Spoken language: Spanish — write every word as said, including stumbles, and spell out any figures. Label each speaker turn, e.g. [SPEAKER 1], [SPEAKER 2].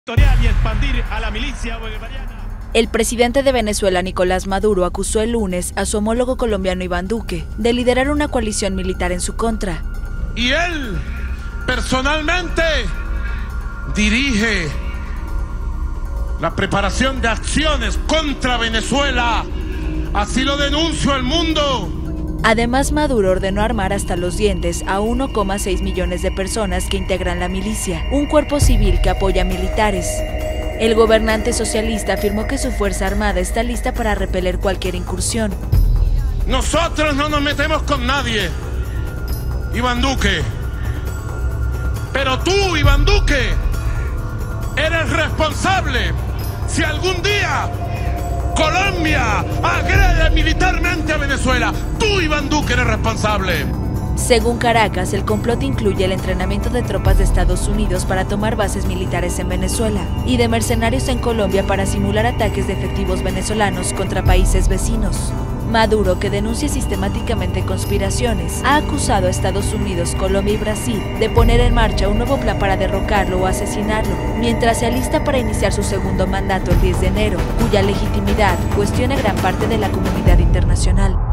[SPEAKER 1] Y expandir a la milicia bolivariana.
[SPEAKER 2] El presidente de Venezuela, Nicolás Maduro, acusó el lunes a su homólogo colombiano Iván Duque de liderar una coalición militar en su contra.
[SPEAKER 3] Y él, personalmente, dirige la preparación de acciones contra Venezuela. Así lo denuncio al mundo.
[SPEAKER 2] Además, Maduro ordenó armar hasta los dientes a uno coma seis millones de personas que integran la milicia, un cuerpo civil que apoya a militares. El gobernante socialista afirmó que su fuerza armada está lista para repeler cualquier incursión.
[SPEAKER 3] Nosotros no nos metemos con nadie, Iván Duque. Pero tú, Iván Duque, eres responsable si algún día Colombia agrede militarmente a Venezuela. Tú, Iván Duque, eres responsable.
[SPEAKER 2] Según Caracas, el complot incluye el entrenamiento de tropas de Estados Unidos para tomar bases militares en Venezuela y de mercenarios en Colombia para simular ataques de efectivos venezolanos contra países vecinos. Maduro, que denuncia sistemáticamente conspiraciones, ha acusado a Estados Unidos, Colombia y Brasil de poner en marcha un nuevo plan para derrocarlo o asesinarlo, mientras se alista para iniciar su segundo mandato el diez de enero, cuya legitimidad cuestiona gran parte de la comunidad internacional.